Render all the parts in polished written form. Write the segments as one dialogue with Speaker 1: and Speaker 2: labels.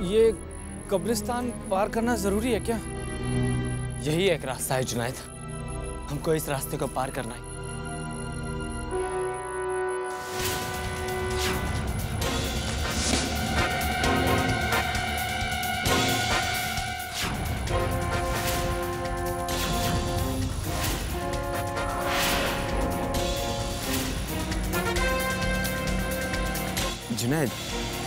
Speaker 1: ये कब्रिस्तान पार करना जरूरी है क्या?
Speaker 2: यही एक रास्ता है जुनैद, हमको इस रास्ते को पार करना है। जुनैद,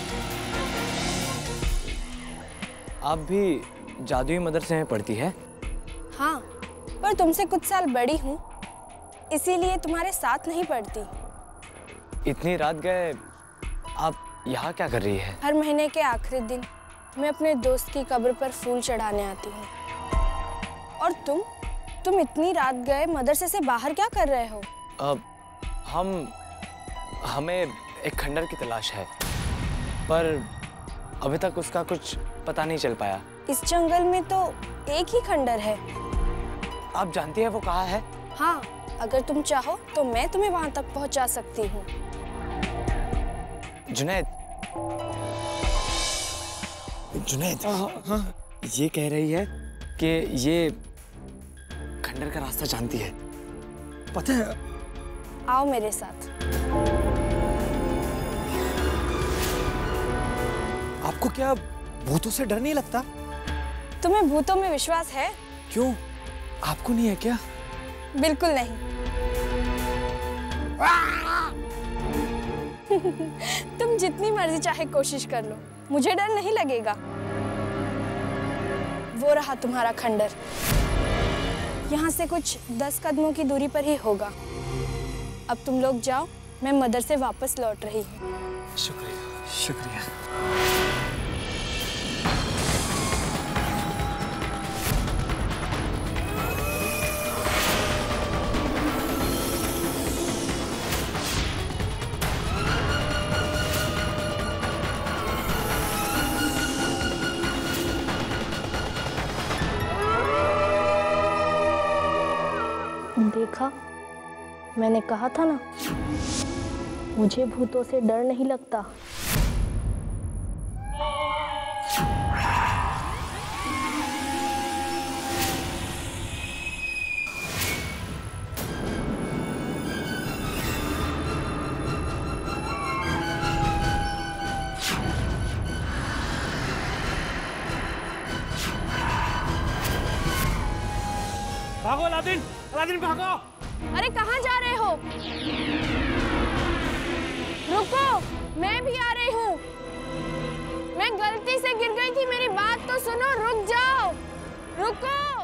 Speaker 2: आप भी जादुई मदरसे में पढ़ती है?
Speaker 3: हाँ, पर तुमसे कुछ साल बड़ी हूँ, इसीलिए तुम्हारे साथ नहीं पढ़ती।
Speaker 2: इतनी रात गए आप यहाँ क्या कर रही है?
Speaker 3: हर महीने के आखिरी दिन मैं अपने दोस्त की कब्र पर फूल चढ़ाने आती हूँ। और तुम इतनी रात गए मदरसे से बाहर क्या कर रहे हो?
Speaker 2: हमें एक खंडर की तलाश है, पर अभी तक उसका कुछ पता नहीं चल पाया।
Speaker 3: इस जंगल में तो एक ही खंडर है।
Speaker 2: आप जानती है वो कहाँ है?
Speaker 3: हाँ, अगर तुम चाहो तो मैं तुम्हें वहां तक पहुंचा सकती हूँ।
Speaker 2: जुनैद,
Speaker 1: हाँ,
Speaker 2: ये कह रही है कि ये खंडर का रास्ता जानती है।
Speaker 1: पता है।
Speaker 3: आओ मेरे साथ।
Speaker 1: आपको क्या भूतों से डर नहीं लगता?
Speaker 3: तुम्हें भूतों में विश्वास है?
Speaker 1: क्यों, आपको नहीं है क्या?
Speaker 3: बिल्कुल नहीं। तुम जितनी मर्जी चाहे कोशिश कर लो, मुझे डर नहीं लगेगा। वो रहा तुम्हारा खंडर, यहाँ से कुछ 10 कदमों की दूरी पर ही होगा। अब तुम लोग जाओ, मैं मदरसे वापस लौट रही हूँ।
Speaker 2: शुक्रिया, शुक्रिया।
Speaker 3: देखा, मैंने कहा था ना, मुझे भूतों से डर नहीं लगता।
Speaker 1: भागो अलादीन, अलादीन भागो!
Speaker 3: अरे कहाँ जा रहे हो? रुको, मैं भी आ रही हूँ। मैं गलती से गिर गई थी, मेरी बात तो सुनो, रुक जाओ, रुको।